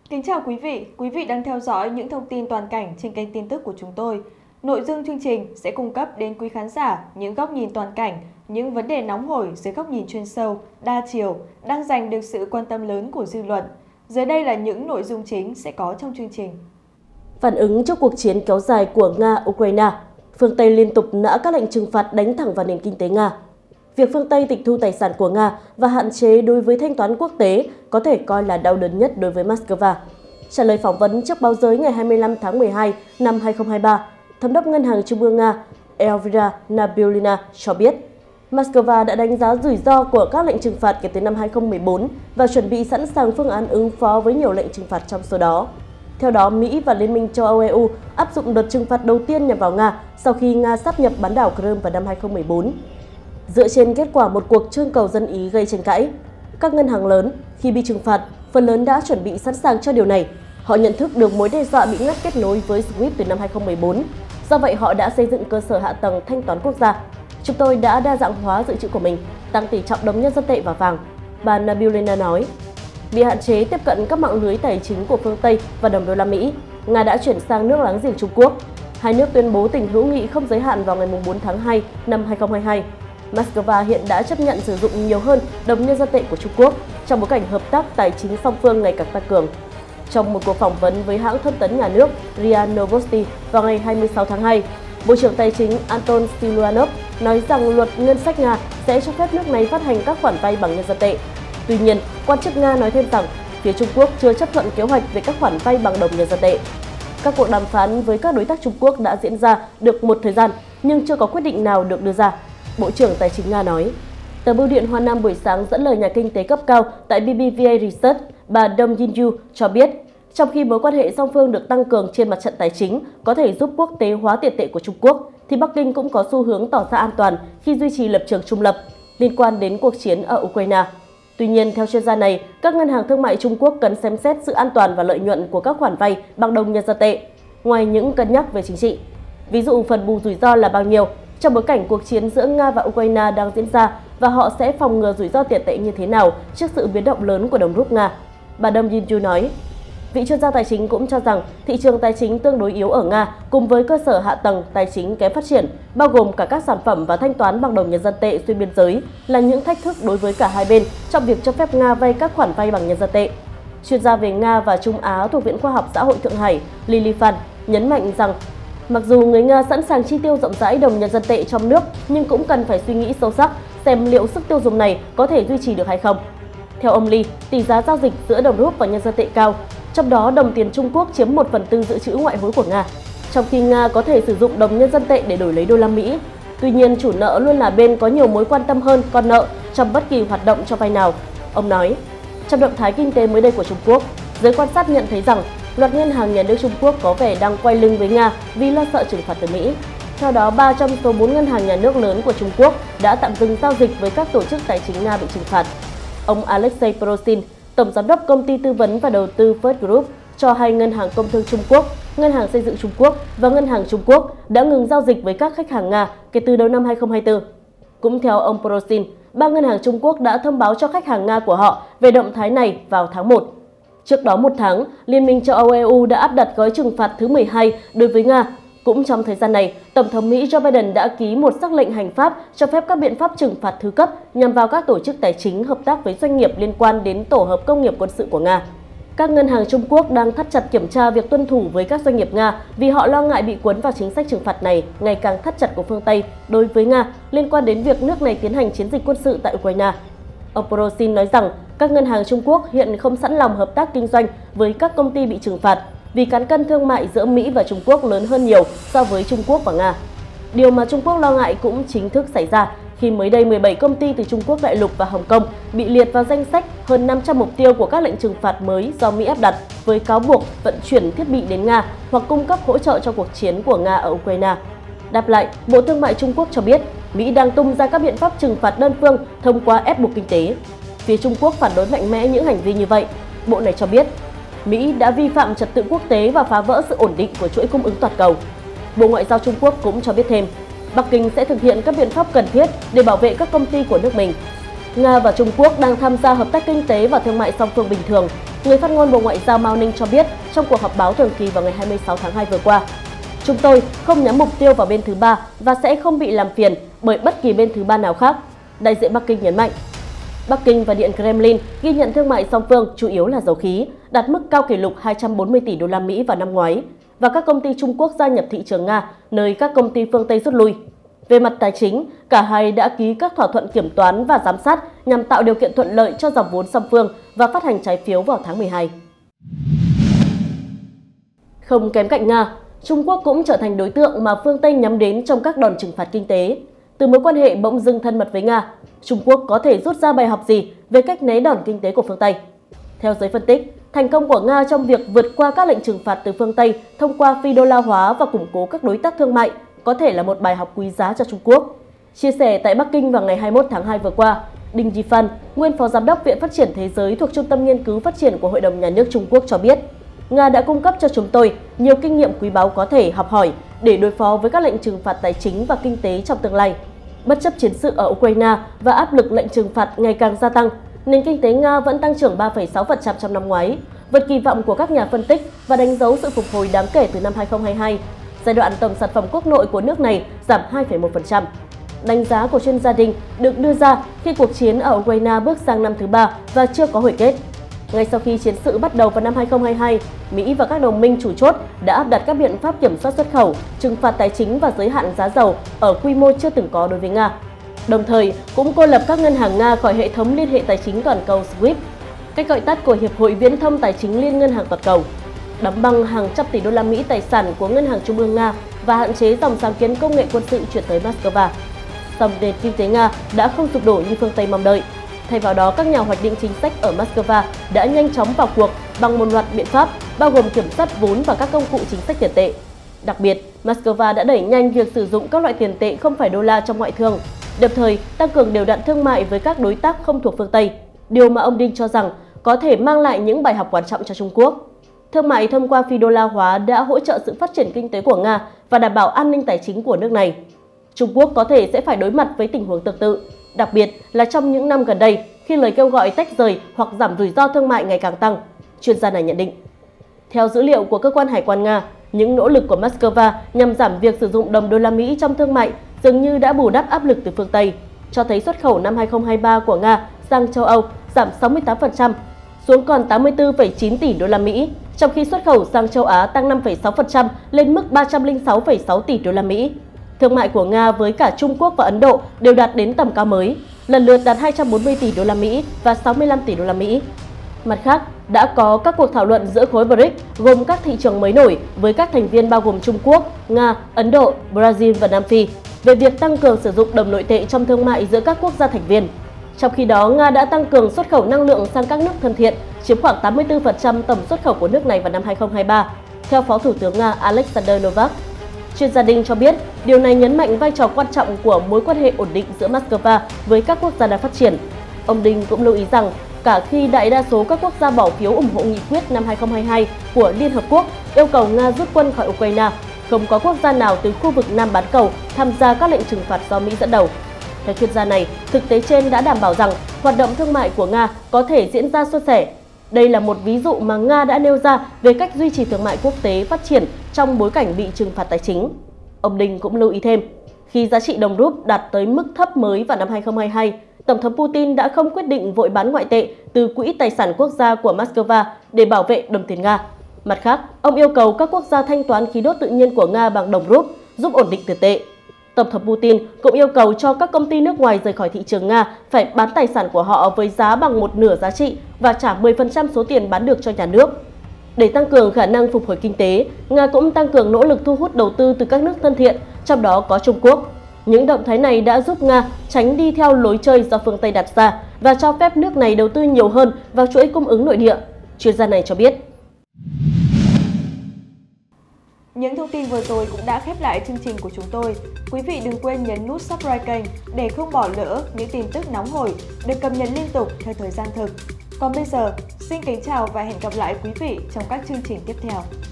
Kính chào quý vị đang theo dõi những thông tin toàn cảnh trên kênh tin tức của chúng tôi. Nội dung chương trình sẽ cung cấp đến quý khán giả những góc nhìn toàn cảnh, những vấn đề nóng hổi dưới góc nhìn chuyên sâu, đa chiều, đang giành được sự quan tâm lớn của dư luận. Dưới đây là những nội dung chính sẽ có trong chương trình. Phản ứng trước cuộc chiến kéo dài của Nga-Ukraine, phương Tây liên tục nã các lệnh trừng phạt đánh thẳng vào nền kinh tế Nga. Việc phương Tây tịch thu tài sản của Nga và hạn chế đối với thanh toán quốc tế có thể coi là đau đớn nhất đối với Moscow. Trả lời phỏng vấn trước báo giới ngày 25 tháng 12 năm 2023, Thống đốc Ngân hàng Trung ương Nga Elvira Nabiullina cho biết, Moscow đã đánh giá rủi ro của các lệnh trừng phạt kể từ năm 2014 và chuẩn bị sẵn sàng phương án ứng phó với nhiều lệnh trừng phạt trong số đó. Theo đó, Mỹ và Liên minh châu Âu EU áp dụng đợt trừng phạt đầu tiên nhằm vào Nga sau khi Nga sáp nhập bán đảo Crimea vào năm 2014. Dựa trên kết quả một cuộc trưng cầu dân Ý gây tranh cãi, các ngân hàng lớn khi bị trừng phạt, phần lớn đã chuẩn bị sẵn sàng cho điều này. Họ nhận thức được mối đe dọa bị ngắt kết nối với SWIFT từ năm 2014. Do vậy, họ đã xây dựng cơ sở hạ tầng thanh toán quốc gia. Chúng tôi đã đa dạng hóa dự trữ của mình, tăng tỷ trọng đồng nhân dân tệ và vàng, bà Nabiullina nói. Bị hạn chế tiếp cận các mạng lưới tài chính của phương Tây và đồng đô la Mỹ, Nga đã chuyển sang nước láng giềng Trung Quốc. Hai nước tuyên bố tình hữu nghị không giới hạn vào ngày 4 tháng 2 năm 2022. Moscow hiện đã chấp nhận sử dụng nhiều hơn đồng nhân dân tệ của Trung Quốc trong bối cảnh hợp tác tài chính song phương ngày càng tăng cường. Trong một cuộc phỏng vấn với hãng thông tấn nhà nước RIA Novosti vào ngày 26 tháng 2, Bộ trưởng Tài chính Anton Siluanov nói rằng luật ngân sách Nga sẽ cho phép nước này phát hành các khoản vay bằng nhân dân tệ. Tuy nhiên, quan chức Nga nói thêm rằng phía Trung Quốc chưa chấp thuận kế hoạch về các khoản vay bằng đồng nhân dân tệ. Các cuộc đàm phán với các đối tác Trung Quốc đã diễn ra được một thời gian nhưng chưa có quyết định nào được đưa ra, Bộ trưởng Tài chính Nga nói. Tờ Bưu điện Hoa Nam buổi sáng dẫn lời nhà kinh tế cấp cao tại BBVA Research, bà Dong Yinyu cho biết, trong khi mối quan hệ song phương được tăng cường trên mặt trận tài chính có thể giúp quốc tế hóa tiền tệ của Trung Quốc, thì Bắc Kinh cũng có xu hướng tỏ ra an toàn khi duy trì lập trường trung lập liên quan đến cuộc chiến ở Ukraine. Tuy nhiên, theo chuyên gia này, các ngân hàng thương mại Trung Quốc cần xem xét sự an toàn và lợi nhuận của các khoản vay bằng đồng nhân dân tệ, ngoài những cân nhắc về chính trị. Ví dụ, phần bù rủi ro là bao nhiêu trong bối cảnh cuộc chiến giữa Nga và Ukraine đang diễn ra và họ sẽ phòng ngừa rủi ro tiền tệ như thế nào trước sự biến động lớn của đồng rúp Nga, bà Dong Yinyu nói. Vị chuyên gia tài chính cũng cho rằng thị trường tài chính tương đối yếu ở Nga cùng với cơ sở hạ tầng tài chính kém phát triển, bao gồm cả các sản phẩm và thanh toán bằng đồng nhân dân tệ xuyên biên giới, là những thách thức đối với cả hai bên trong việc cho phép Nga vay các khoản vay bằng nhân dân tệ. Chuyên gia về Nga và Trung Á thuộc Viện Khoa học Xã hội Thượng Hải Lily Fan nhấn mạnh rằng mặc dù người Nga sẵn sàng chi tiêu rộng rãi đồng nhân dân tệ trong nước, nhưng cũng cần phải suy nghĩ sâu sắc xem liệu sức tiêu dùng này có thể duy trì được hay không. Theo ông Lee, tỷ giá giao dịch giữa đồng rúp và nhân dân tệ cao, trong đó đồng tiền Trung Quốc chiếm 1/4 dự trữ ngoại hối của Nga, trong khi Nga có thể sử dụng đồng nhân dân tệ để đổi lấy đô la Mỹ. Tuy nhiên, chủ nợ luôn là bên có nhiều mối quan tâm hơn con nợ trong bất kỳ hoạt động cho vay nào, ông nói. Trong động thái kinh tế mới đây của Trung Quốc, giới quan sát nhận thấy rằng loạt ngân hàng nhà nước Trung Quốc có vẻ đang quay lưng với Nga vì lo sợ trừng phạt từ Mỹ. Theo đó, 3 trong số 4 ngân hàng nhà nước lớn của Trung Quốc đã tạm dừng giao dịch với các tổ chức tài chính Nga bị trừng phạt. Ông Alexei Prosin, Tổng giám đốc công ty tư vấn và đầu tư First Group, cho hay Ngân hàng Công thương Trung Quốc, Ngân hàng Xây dựng Trung Quốc và Ngân hàng Trung Quốc đã ngừng giao dịch với các khách hàng Nga kể từ đầu năm 2024. Cũng theo ông Prosin, 3 ngân hàng Trung Quốc đã thông báo cho khách hàng Nga của họ về động thái này vào tháng 1. Trước đó một tháng, Liên minh châu Âu EU đã áp đặt gói trừng phạt thứ 12 đối với Nga. Cũng trong thời gian này, Tổng thống Mỹ Joe Biden đã ký một sắc lệnh hành pháp cho phép các biện pháp trừng phạt thứ cấp nhằm vào các tổ chức tài chính hợp tác với doanh nghiệp liên quan đến tổ hợp công nghiệp quân sự của Nga. Các ngân hàng Trung Quốc đang thắt chặt kiểm tra việc tuân thủ với các doanh nghiệp Nga vì họ lo ngại bị cuốn vào chính sách trừng phạt này ngày càng thắt chặt của phương Tây đối với Nga liên quan đến việc nước này tiến hành chiến dịch quân sự tại Ukraine. Ông Prosin nói rằng các ngân hàng Trung Quốc hiện không sẵn lòng hợp tác kinh doanh với các công ty bị trừng phạt vì cán cân thương mại giữa Mỹ và Trung Quốc lớn hơn nhiều so với Trung Quốc và Nga. Điều mà Trung Quốc lo ngại cũng chính thức xảy ra khi mới đây 17 công ty từ Trung Quốc đại lục và Hồng Kông bị liệt vào danh sách hơn 500 mục tiêu của các lệnh trừng phạt mới do Mỹ áp đặt với cáo buộc vận chuyển thiết bị đến Nga hoặc cung cấp hỗ trợ cho cuộc chiến của Nga ở Ukraine. Đáp lại, Bộ Thương mại Trung Quốc cho biết Mỹ đang tung ra các biện pháp trừng phạt đơn phương thông qua ép buộc kinh tế. Phía Trung Quốc phản đối mạnh mẽ những hành vi như vậy. Bộ này cho biết Mỹ đã vi phạm trật tự quốc tế và phá vỡ sự ổn định của chuỗi cung ứng toàn cầu. Bộ Ngoại giao Trung Quốc cũng cho biết thêm, Bắc Kinh sẽ thực hiện các biện pháp cần thiết để bảo vệ các công ty của nước mình. Nga và Trung Quốc đang tham gia hợp tác kinh tế và thương mại song phương bình thường. Người phát ngôn Bộ Ngoại giao Mao Ninh cho biết trong cuộc họp báo thường kỳ vào ngày 26 tháng 2 vừa qua, chúng tôi không nhắm mục tiêu vào bên thứ ba và sẽ không bị làm phiền bởi bất kỳ bên thứ ba nào khác, đại diện Bắc Kinh nhấn mạnh. Bắc Kinh và Điện Kremlin ghi nhận thương mại song phương chủ yếu là dầu khí, đạt mức cao kỷ lục 240 tỷ đô la Mỹ vào năm ngoái, và các công ty Trung Quốc gia nhập thị trường Nga, nơi các công ty phương Tây rút lui. Về mặt tài chính, cả hai đã ký các thỏa thuận kiểm toán và giám sát nhằm tạo điều kiện thuận lợi cho dòng vốn song phương và phát hành trái phiếu vào tháng 12. Không kém cạnh Nga, Trung Quốc cũng trở thành đối tượng mà phương Tây nhắm đến trong các đòn trừng phạt kinh tế. Từ mối quan hệ bỗng dưng thân mật với Nga, Trung Quốc có thể rút ra bài học gì về cách né đòn kinh tế của phương Tây? Theo giới phân tích, thành công của Nga trong việc vượt qua các lệnh trừng phạt từ phương Tây thông qua phi đô la hóa và củng cố các đối tác thương mại có thể là một bài học quý giá cho Trung Quốc. Chia sẻ tại Bắc Kinh vào ngày 21 tháng 2 vừa qua, Đinh Yifan, nguyên phó giám đốc Viện Phát triển Thế giới thuộc Trung tâm Nghiên cứu Phát triển của Hội đồng Nhà nước Trung Quốc cho biết, Nga đã cung cấp cho chúng tôi nhiều kinh nghiệm quý báu có thể học hỏi để đối phó với các lệnh trừng phạt tài chính và kinh tế trong tương lai. Bất chấp chiến sự ở Ukraine và áp lực lệnh trừng phạt ngày càng gia tăng, nền kinh tế Nga vẫn tăng trưởng 3,6% trong năm ngoái, vượt kỳ vọng của các nhà phân tích và đánh dấu sự phục hồi đáng kể từ năm 2022. Giai đoạn tổng sản phẩm quốc nội của nước này giảm 2,1%. Đánh giá của chuyên gia Đinh được đưa ra khi cuộc chiến ở Ukraine bước sang năm thứ 3 và chưa có hồi kết. Ngay sau khi chiến sự bắt đầu vào năm 2022, Mỹ và các đồng minh chủ chốt đã áp đặt các biện pháp kiểm soát xuất khẩu, trừng phạt tài chính và giới hạn giá dầu ở quy mô chưa từng có đối với Nga. Đồng thời, cũng cô lập các ngân hàng Nga khỏi hệ thống liên hệ tài chính toàn cầu SWIFT, cách gọi tắt của Hiệp hội Viễn thông Tài chính Liên ngân hàng toàn cầu, đóng băng hàng trăm tỷ đô la Mỹ tài sản của Ngân hàng Trung ương Nga và hạn chế dòng sáng kiến công nghệ quân sự chuyển tới Moscow. Song nền kinh tế Nga đã không sụp đổ như phương Tây mong đợi. Thay vào đó, các nhà hoạch định chính sách ở Moscow đã nhanh chóng vào cuộc bằng một loạt biện pháp, bao gồm kiểm soát vốn và các công cụ chính sách tiền tệ. Đặc biệt, Moscow đã đẩy nhanh việc sử dụng các loại tiền tệ không phải đô la trong ngoại thương, đồng thời tăng cường đều đặn thương mại với các đối tác không thuộc phương Tây, điều mà ông Đinh cho rằng có thể mang lại những bài học quan trọng cho Trung Quốc. Thương mại thông qua phi đô la hóa đã hỗ trợ sự phát triển kinh tế của Nga và đảm bảo an ninh tài chính của nước này. Trung Quốc có thể sẽ phải đối mặt với tình huống tương tự, đặc biệt là trong những năm gần đây khi lời kêu gọi tách rời hoặc giảm rủi ro thương mại ngày càng tăng, chuyên gia này nhận định. Theo dữ liệu của cơ quan hải quan Nga, những nỗ lực của Moscow nhằm giảm việc sử dụng đồng đô la Mỹ trong thương mại dường như đã bù đắp áp lực từ phương Tây, cho thấy xuất khẩu năm 2023 của Nga sang châu Âu giảm 68%, xuống còn 84,9 tỷ đô la Mỹ, trong khi xuất khẩu sang châu Á tăng 5,6% lên mức 306,6 tỷ đô la Mỹ. Thương mại của Nga với cả Trung Quốc và Ấn Độ đều đạt đến tầm cao mới, lần lượt đạt 240 tỷ đô la Mỹ và 65 tỷ đô la Mỹ. Mặt khác, đã có các cuộc thảo luận giữa khối BRICS gồm các thị trường mới nổi với các thành viên bao gồm Trung Quốc, Nga, Ấn Độ, Brazil và Nam Phi về việc tăng cường sử dụng đồng nội tệ trong thương mại giữa các quốc gia thành viên. Trong khi đó, Nga đã tăng cường xuất khẩu năng lượng sang các nước thân thiện, chiếm khoảng 84% tổng xuất khẩu của nước này vào năm 2023, theo Phó Thủ tướng Nga Alexander Novak. Chuyên gia Đinh cho biết, điều này nhấn mạnh vai trò quan trọng của mối quan hệ ổn định giữa Moscow với các quốc gia đang phát triển. Ông Đinh cũng lưu ý rằng, cả khi đại đa số các quốc gia bỏ phiếu ủng hộ nghị quyết năm 2022 của Liên Hợp Quốc yêu cầu Nga rút quân khỏi Ukraine, không có quốc gia nào từ khu vực Nam bán cầu tham gia các lệnh trừng phạt do Mỹ dẫn đầu. Theo chuyên gia này, thực tế trên đã đảm bảo rằng hoạt động thương mại của Nga có thể diễn ra suôn sẻ. Đây là một ví dụ mà Nga đã nêu ra về cách duy trì thương mại quốc tế phát triển trong bối cảnh bị trừng phạt tài chính. Ông Đinh cũng lưu ý thêm, khi giá trị đồng rúp đạt tới mức thấp mới vào năm 2022, Tổng thống Putin đã không quyết định vội bán ngoại tệ từ quỹ tài sản quốc gia của Moscow để bảo vệ đồng tiền Nga. Mặt khác, ông yêu cầu các quốc gia thanh toán khí đốt tự nhiên của Nga bằng đồng rúp giúp ổn định tiền tệ. Tổng thống Putin cũng yêu cầu cho các công ty nước ngoài rời khỏi thị trường Nga phải bán tài sản của họ với giá bằng một nửa giá trị và trả 10% số tiền bán được cho nhà nước. Để tăng cường khả năng phục hồi kinh tế, Nga cũng tăng cường nỗ lực thu hút đầu tư từ các nước thân thiện, trong đó có Trung Quốc. Những động thái này đã giúp Nga tránh đi theo lối chơi do phương Tây đặt ra và cho phép nước này đầu tư nhiều hơn vào chuỗi cung ứng nội địa, chuyên gia này cho biết. Những thông tin vừa rồi cũng đã khép lại chương trình của chúng tôi. Quý vị đừng quên nhấn nút subscribe kênh để không bỏ lỡ những tin tức nóng hổi được cập nhật liên tục theo thời gian thực. Còn bây giờ, xin kính chào và hẹn gặp lại quý vị trong các chương trình tiếp theo.